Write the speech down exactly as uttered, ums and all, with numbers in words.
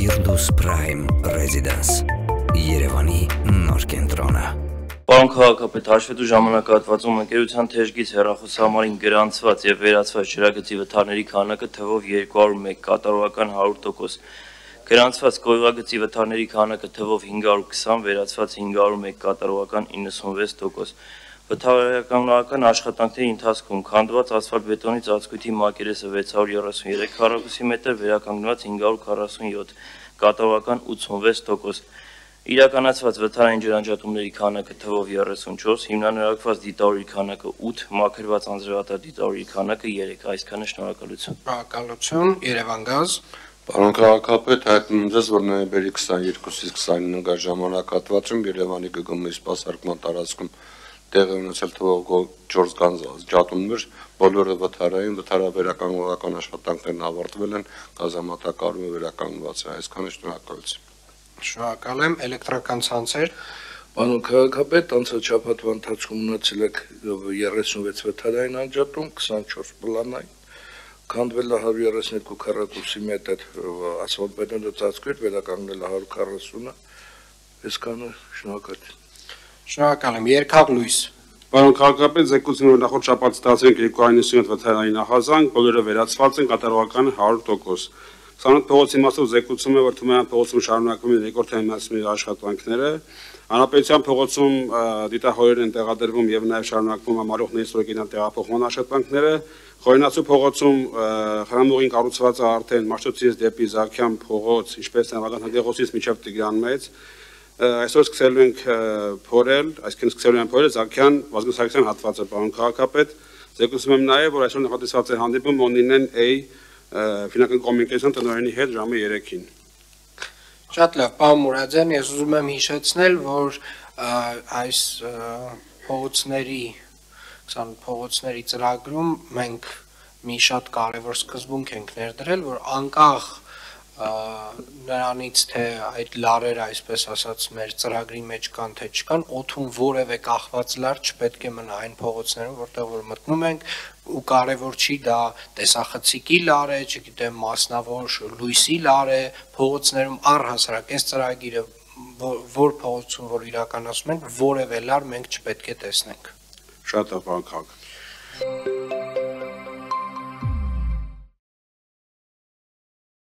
Firdaus Prime Residence Երևանի նոր կենտրոնը Պարոն քաղաքապետ, հաշվետու ժամանակահատվածում ընկերության թեժգից հեռախոսահամարին գրանցված եւ վերացված ջրագծի վթարների քանակը թվով երկու հարյուր մեկ կատարողական հարյուր տոկոս, գրանցված կոյուղագծի վթարների քանակը թվով հինգ հարյուր քսան, վերացված հինգ հարյուր մեկ կատարողական իննսունվեց տոկոս։ Վթարականության աշխատանքների ընթացքում քանդված ասֆալտբետոնի ծածկույթի մակերեսը վեց հարյուր երեսուններեք քառակուսի մետր, վերականգնված հինգ հարյուր քառասունյոթ, կատարողական ութսունվեց տոկոս։ Իրականացված վթարային ջրանջատումների քանակը թվով երեսունչորս, հիմնանորոգված դիտավորի քանակը ութ, մաքրված անձրևատար դիտավորի քանակը երեք, այսքանը շնորհակալություն։ Շնորհակալություն, Երևան գազ։ Պարոն քաղաքապետ, հայտնում եմ ձեզ, որ նոյեմբերի քսաներկուսից քսանինը ժամանակահատվածում Երևանի ԳԳՄ-ի սպասարկման տարածքում տեղի ունեցել թվով չորս ջատումներ, բոլորը վթարային, վթարավերականգնողական աշխատանքներն ավարտվել են, գազամատակարարումը վերականգնված է, այսքանը շնորհակալություն։ Շնորհակալ եմ, էլեկտրական ցանցեր։ Պարոն քաղաքապետ, անցած շաբաթվա ընթացքում ունեցել եք երեսունվեց վթարային անջատում, քսանչորս պլանային, քանդվել է հարյուր երեսունյոթ քառակուսի մետր ասֆալտբետոնե ծածկույթ, վերականգնել է հարյուր քառասունը, այսքանը շնորհակալություն։ Շնորհակալ եմ, Երկհաղ Լույս։ Պարոն քաղաքապետ, զեկուցում որ նախորդ շաբաթ ստացանք երկու հարյուր նվեցունյոթ վթարային նախազանգ, բոլորը վերացված են, կատարողական հարյուր տոկոս։ Քսանութ փողոցի մասով զեկուցում է, որ Թումանյան փողոցում շարունակվում են երկրորդային մասի աշխատանքները, Հանրապետության փողոցում դիտահորեր են տեղադրվում եւ նաեւ շարունակվում համարողների ստորգենան տեղափոխման աշխատանքները, Խորենացու փողոցում խնամուղին կառուցված է արդեն Մաշտոցից դեպի Զաքյան փողոց, ինչպես Նավական հանգեղոսից մինչեւ Տիգրան մեծ, այսօր սկսելու ենք փորել, այսինքն սկսելու ենք փորել Զաքյան Վազգեն հատվածը, պարոն քաղաքապետ, զեկուցում եմ նաեւ, որ այսօր նախատեսված է հանդիպում Մոնինեն A ֆինանսական կոմունիկացիոն տնօրենի հետ ժամը երեքին։ Շատ լավ, պարոն Մուրադյան, ես ուզում եմ հիշեցնել, որ այս փողոցների, քսանութ փողոցների ծրագրում մենք մի շատ կարևոր սկզբունք ենք ներդրել, որ անկախ նրանից թե այդ լարերը, այսպես ասած, մեր ծրագրի մեջ կան թե չկան, օդում որևէ կախված լար չպետք է մնա այն փողոցներում, որտեղ որ մտնում ենք, ու կարևոր չի դա տեսախցիկի լար է, չգիտեմ, մասնավոր լույսի լար է, փողոցներում առհասարակ այս ծրագիրը որ փողոցում որ իրականացնում ենք, որևէ լար մենք չպետք է տեսնենք։ Շատ լավ, պարոն քաղաքապետ։